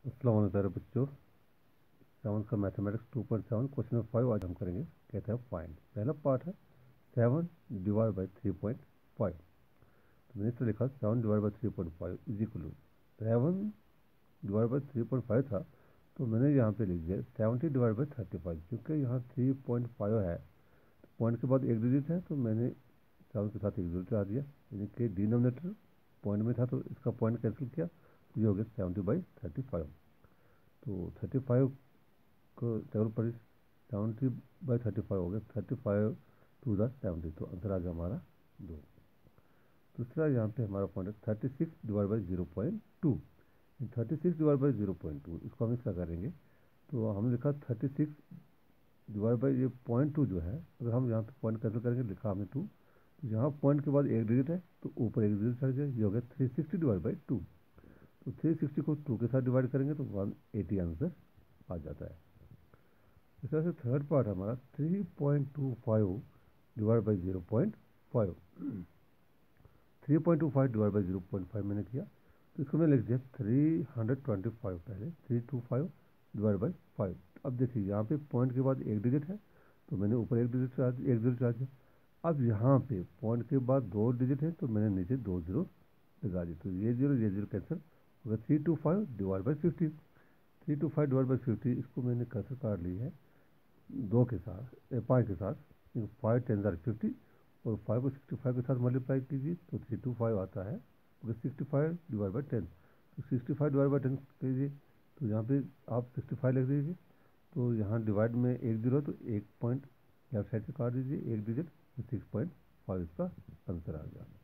अस्सलाम वालेकुम प्यारे बच्चों। 7 का मैथमेटिक्स 2.7 क्वेश्चन नंबर 5 आज हम करेंगे। कहते हैं फाइंड। पहला पार्ट है 7 डिवाइड बाई 3.5। तो मैंने तो लिखा 7 divide by 3.5 is equal to 7 divide by 3.5 था, तो मैंने यहाँ पे लिख दिया 70 डिवाइड बाई 35। क्योंकि यहाँ 3.5 है, तो पॉइंट के बाद एक डिजिट है, तो मैंने 7 के साथ एक डिजिट आ दिया, यानी कि डिनोमिनेटर पॉइंट में था तो इसका पॉइंट कैंसिल किया, तो ये हो गया 70/35। तो 35 को टेबल पर 70/35 हो गया, 35 टू द 70, तो आंसर आ गया हमारा 2। दूसरा यहाँ पे हमारा पॉइंट है 36 डिवाइड बाई 0.2। 36 डिवाइड बाई 0.2 इसको हम इसका करेंगे, तो हमने लिखा 36 डिवाइड बाई ये 0.2 जो है, अगर हम यहाँ पे पॉइंट कैंसिल करेंगे, लिखा हमने 2, तो यहाँ पॉइंट के बाद एक डिजिट है तो ऊपर एक डिजिट चढ़ गया, ये हो गया 360 डिवाइड बाई 2। तो 360 को 2 के साथ डिवाइड करेंगे तो 180 आंसर आ जाता है। इस तरह से थर्ड पार्ट हमारा 3.25 डिवाइड बाई 0.5। 3.25 डिवाइड बाई 0.5 मैंने किया, तो इसको मैंने लिख दिया 325। पहले 325 डिवाइड बाई 5। अब देखिए यहाँ पे पॉइंट के बाद एक डिजिट है, तो मैंने ऊपर एक डिजिट चार्ज दिया। अब यहाँ पे पॉइंट के बाद दो डिजिट है, तो मैंने नीचे 2 जीरो लगा दी, तो ये जीरो कैंसिल हो गया। 325 डिवाइड बाई 50। 325 डिवाइड बाई 50 इसको मैंने कैंसिल कर ली है 2 के साथ, 5 के साथ। 5 10 जार 50, और 5 को 65 के साथ मल्टीप्लाई कीजिए तो 325 आता है। तो 65 डिवाइड बाई 10, तो 65 डिवाइड बाई 10 कीजिए, तो यहाँ पे आप 65 लिख दीजिए। तो यहाँ डिवाइड में एक जीरो, तो एक पॉइंट लेफ्ट साइड से काट दीजिए, एक डिजिट, 6.5 इसका आंसर आ गया।